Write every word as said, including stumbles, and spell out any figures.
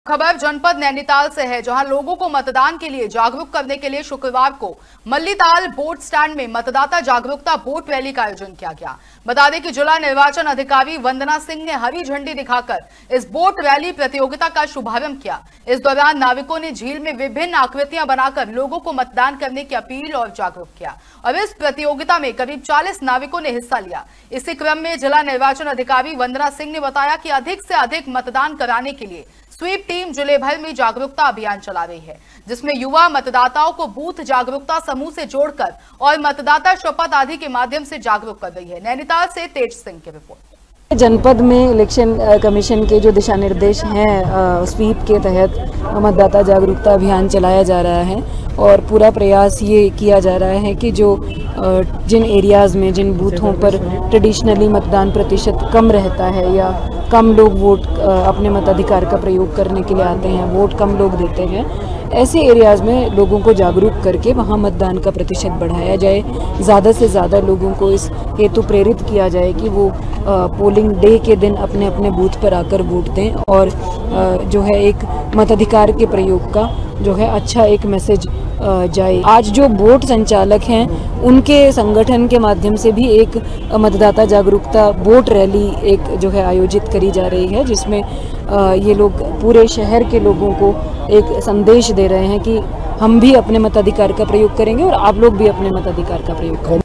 खबर जनपद नैनीताल से है, जहां लोगों को मतदान के लिए जागरूक करने के लिए शुक्रवार को मल्लीताल बोट स्टैंड में मतदाता जागरूकता बोट रैली का आयोजन किया गया। बता दें कि जिला निर्वाचन अधिकारी वंदना सिंह ने हरी झंडी दिखाकर इस बोट रैली प्रतियोगिता का शुभारंभ किया। इस दौरान नाविकों ने झील में विभिन्न आकृतियां बनाकर लोगों को मतदान करने की अपील और जागरूक किया और इस प्रतियोगिता में करीब चालीस नाविकों ने हिस्सा लिया। इसी क्रम में जिला निर्वाचन अधिकारी वंदना सिंह ने बताया कि अधिक से अधिक मतदान कराने के लिए स्वीप टीम जिले भर में जागरूकता अभियान चला रही है, जिसमें युवा मतदाताओं को बूथ जागरूकता समूह से जोड़कर और मतदाता शपथ आदि के माध्यम से जागरूक कर रही है। नैनीताल से तेज सिंह की रिपोर्ट। जनपद में इलेक्शन कमीशन के जो दिशा निर्देश हैं, स्वीप के तहत मतदाता जागरूकता अभियान चलाया जा रहा है और पूरा प्रयास ये किया जा रहा है कि जो जिन एरियाज़ में, जिन बूथों पर ट्रेडिशनली मतदान प्रतिशत कम रहता है या कम लोग वोट अपने मताधिकार का प्रयोग करने के लिए आते हैं, वोट कम लोग देते हैं, ऐसे एरियाज़ में लोगों को जागरूक करके वहाँ मतदान का प्रतिशत बढ़ाया जाए। ज़्यादा से ज़्यादा लोगों को इस हेतु प्रेरित किया जाए कि वो पोलिंग डे के दिन अपने अपने बूथ पर आकर वोट दें और जो है एक मताधिकार के प्रयोग का जो है अच्छा एक मैसेज जाए। आज जो बोट संचालक हैं उनके संगठन के माध्यम से भी एक मतदाता जागरूकता बोट रैली एक जो है आयोजित करी जा रही है, जिसमें ये लोग पूरे शहर के लोगों को एक संदेश दे रहे हैं कि हम भी अपने मताधिकार का प्रयोग करेंगे और आप लोग भी अपने मताधिकार का प्रयोग करें।